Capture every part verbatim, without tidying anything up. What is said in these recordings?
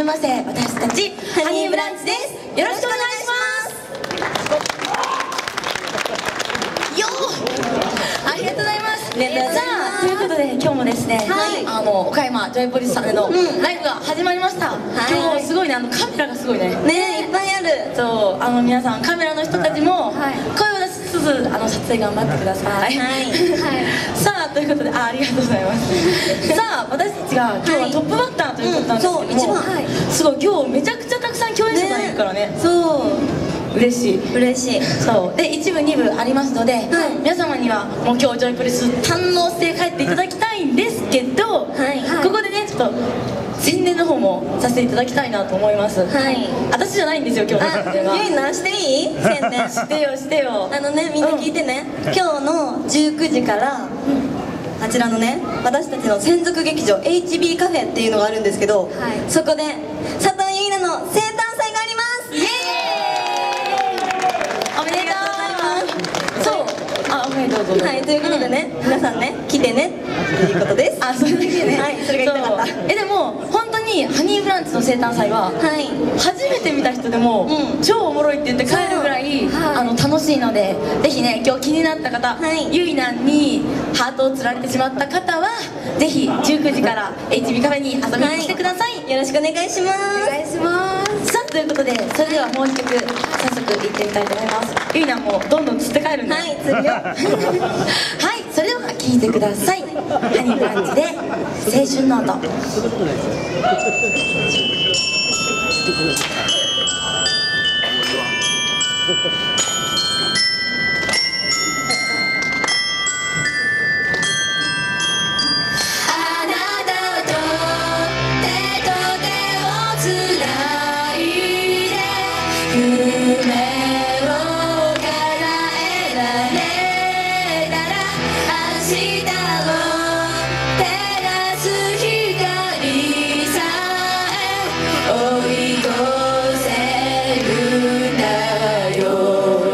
ませ、私たちハニーブランチです。よろしくお願いします。よー、ありがとうございます。さあ、ということで今日もですね、あの岡山ジョイポリスさんでのライブが始まりました。今日すごいね、あのカメラがすごいね。 ね、いっぱいある。 そう、あの皆さんカメラの人たちも声を出しつつ、あの撮影頑張ってください。さあ、ということで、あ、ありがとうございます。さあ、私たちが今日はトップバッターということなんですけども、一番すごい今日めちゃくちゃたくさん共演者さんいるからね。 そう。 嬉しい嬉しい。 そうで一部二部ありますので、はい、皆様にはもう今日ジョイポリス堪能して帰っていただきたいんですけど、はい、ここでねちょっと宣伝の方もさせていただきたいなと思います。はい、私じゃないんですよ今日の宣伝は。 ゆいなしていい？宣伝してよしてよ。 あのね、みんな聞いてね、うん、今日のじゅうくじから、うん、あちらのね私たちの専属劇場 エイチビー カフェっていうのがあるんですけど、はい、そこで佐藤ゆいなの生誕祭があります。イエーイ！ おめでとう。そう、あ、おめでとうございます。 はい、ということでね、皆さんね来てねということです。 あ、それだけね。 はい、それが言いたかった。 え、でも本当にハニーブランチの生誕祭は初めて見た人でも超おもろいって言って帰るぐらいあの楽しいので、ぜひね今日気になった方、ゆいなんにハートをつられてしまった方はぜひじゅうくじから エイチビー カフェに遊びに来てください。 よろしくお願いします。 お願いします。さあ、ということでそれではもう一曲早速いってみたいと思います。ゆいなんもどんどん釣って帰るんで、 はい釣るよ。 はい、それでは聴いてください。ハニーブランチで青春ノート。追い越せるんだよ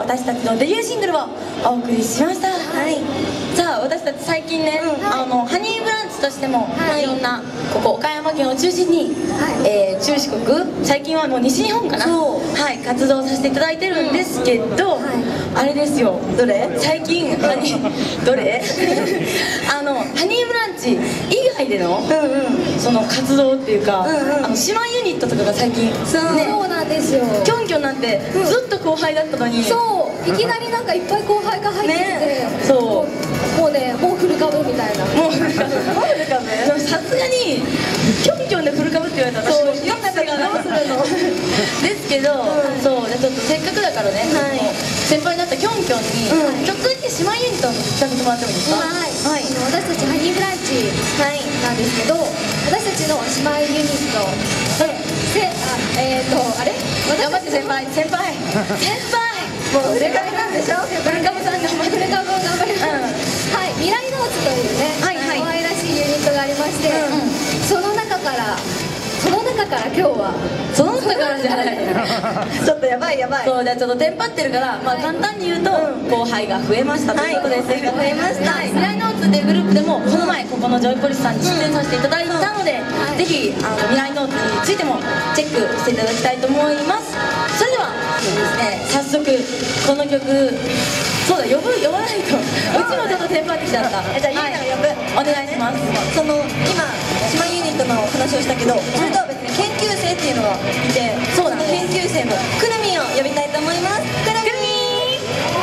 私たちのデビューシングルをお送りしました。 はい。 さあ私たち最近ね、 うんあのハニーブランチとしても、 はいいろんなここ岡山県を中心に、 はいえー中四国、最近はもう西日本かな、 そうはい、活動させていただいてるんですけど、 はいあれですよ、 どれ？ 最近ハニーどれあのハニーブランチ以外での、 うんうん。 その活動っていうか、 うんうんあの姉妹ユニットとかが最近そうね、 そうなんですよ。 キョンキョンなんてずっと後輩だったのに、 そう、いきなりなんかいっぱい後輩が入ってきて、 ねそうもうもうね、もうフル株みたいな。 もうなんかでもさすがにキョンキョンでフル株って言われたら私もそうよかったからどうするのですけど、そうじゃあちょっとせっかくだからね、 はいもう先輩になったキョンキョンに、 うんちょっとだけ姉妹ユニットを聞かせてもらってもいいですか？ はい、あの私たちハニーブランチなんですけど、私たちの姉妹ユニットで、せあえっ、ー、とあれ？ 頑張って先輩先輩先輩もうフル株なんでしょ？ フル株さん頑張ってフル株を頑張ります。はい、未来ノーツというね、 はいはい可愛らしいユニットがありまして、 うんその中からその中から今日はその中からじゃないちょっとやばいやばい。 そうじゃあちょっとテンパってるから、まあ、簡単に言うと、後輩が増えましたということです、 はい後輩が増えましたはい、未来ノーツっていうグループでもこの前ここのジョイポリスさんに出演させていただいたので、 はいぜひあの未来ノーツについてもチェックしていただきたいと思います。それではそうですね、早速この曲そうだ呼ぶ呼ばないとうちもちょっとテンパってきちゃったえじゃあゆいなが呼ぶ。 お願いします。 その今姉妹ユニットの話をしたけど、それとは別に研究生っていうのがいて、 そうだね研究生のくるみんを呼びたいと思います。くるみん。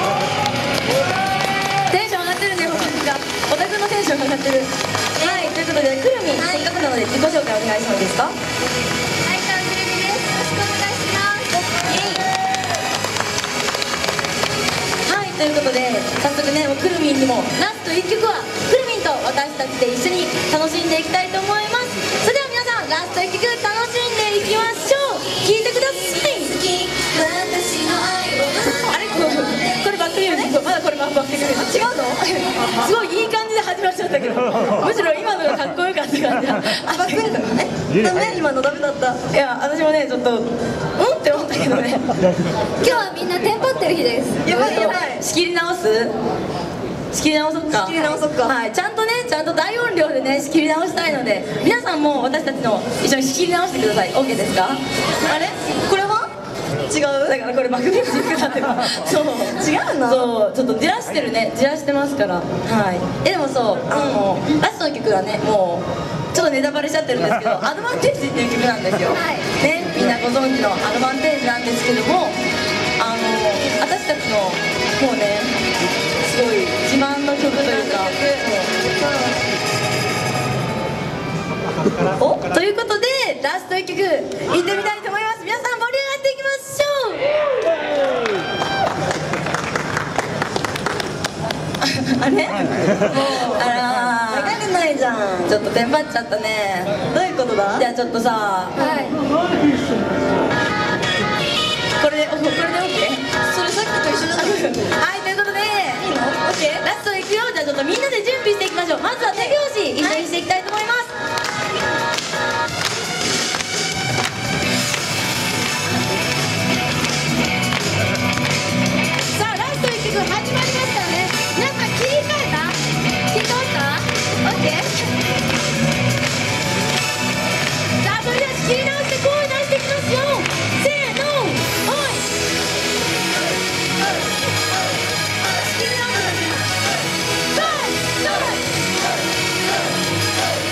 テンション上がってるね、おたくのテンション上がってる。はい、ということでくるみん、せっかくなので自己紹介お願いしてもいいですか？ はい、カンクルミです。よろしくお願いします。 はい、ということで早速ね、もうくるみんにもラストいっきょくはくるみんと私たちで一緒に楽しんでいきたいと思います。それでは皆さんラストいっきょく楽しんでいきましょう。聴いてください。あれこれこれバックミュージック、まだこれバックミュージック違うの？すごいいい感じで始まっちゃったけど、むしろ今のがかっこよかった感じ。あ、 バックミュージックえダメ今のダメだった。 いや私もねちょっとうんって思ったけどね。 今日はみんなテンパってる日です。 やばいやばい。 仕切り直す？仕切り直そっか。 仕切り直そっかはい、ちゃんとね、ちゃんと大音量でね、仕切り直したいので、皆さんも私たちの一緒に仕切り直してください。オッケーですか？ あれこれは違う。 だからこれバックミュージックだってば。そう。 違うの？ そう、ちょっとじらしてるね、じらしてますから。はい。えでもそう、あのラストの曲はね、もうちょっとネタバレしちゃってるんですけど、アドバンテージっていう曲なんですよ。 はいね、みんなご存知のアドバンテージなんですけども、あの私たちのもうね、すごい自慢の曲というか。おということでラストいっきょくいってみたいと思います。皆さん盛り上がっていきましょう。あれ？あら流れないじゃん。 ー、ちょっとテンパっちゃったね。 どういうことだ？ じゃあちょっとさ、 はい。 これでこれで OK？ それさっきと一緒じゃない？ はい、ということでいいの？オッケー。 ラストいくよ。じゃあちょっとみんなで準備していきましょう。まずは手拍子一緒にしていきたいと思います。さあラストいっきょく始まりましたよね。皆さん切り替えた？切り替わった？ OK？ さあそれでは仕切り直して声出していきますよ。せーの、おい。仕切り直す。ゴーゴー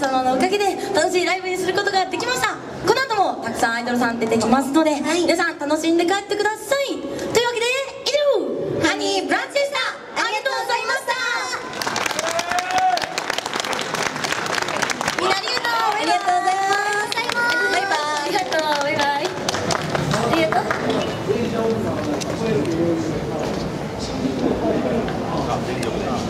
様のおかげで楽しいライブにすることができました。この後もたくさんアイドルさん出てきますので、皆さん楽しんで帰ってください。というわけで以上ハニーブランチでした。